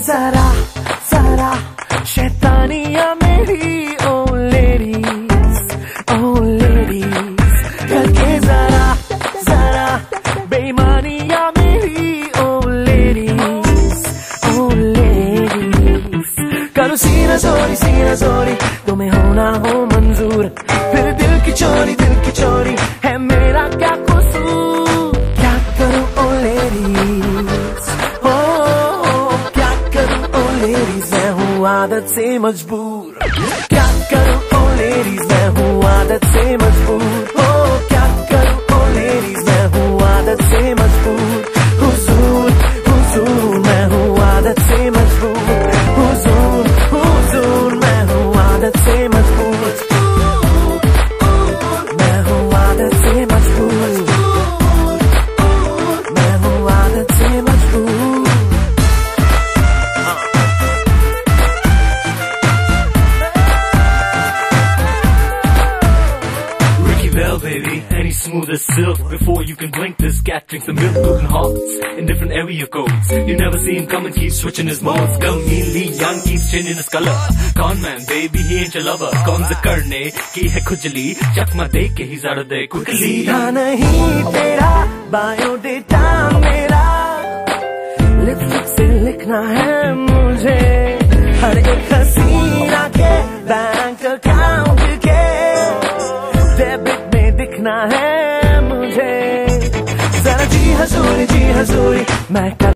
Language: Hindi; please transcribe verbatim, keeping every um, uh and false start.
जरा जरा शैतानियां मेरी ओ लेडीज ओ लेडीज करके जरा जरा बेईमानियां मेरी ओ लेडीज ओ लेडीज करो सीना चोरी सीना चोरी तुम्हें होना हो मंजूर फिर दिल की चोरी दिल की चोरी है मेरा क्या कसूर क्या करूं ओ लेडीज ओ क्या करूं ओ लेडीज मैं हूँ आदत से मजबूर क्या करूं ओ लेडीज मैं हूँ आदत से मजबूर ओ क्या करूं ओ लेडीज मैं हूँ आदत से मजबूर हुजूर हुजूर मैं हूँ आदत से मजबूर हुजूर हुजूर मैं हूँ आदत से मजबूर मैं हूँ आदत से मजबूर मैं हूँ आदत से मजबूर Well, baby, and he's smooth as silk. Before you can blink, this cat drinks the milk, broken hearts in different area codes. You never see him come and keep switching his modes. Gummy young keeps changing his color. Con man, baby, he ain't your lover. Cons a karne ki hai khujli. Chakma dek ke he's out of there quickly. सीधा नहीं तेरा बायोडेटा मेरा लिपस्टिक से लिखना है मुझे हर एक हसीना के बैंक अकाउंट के डेबिट में दिखना है मुझे जरा जी हजूरी जी हजूरी मैं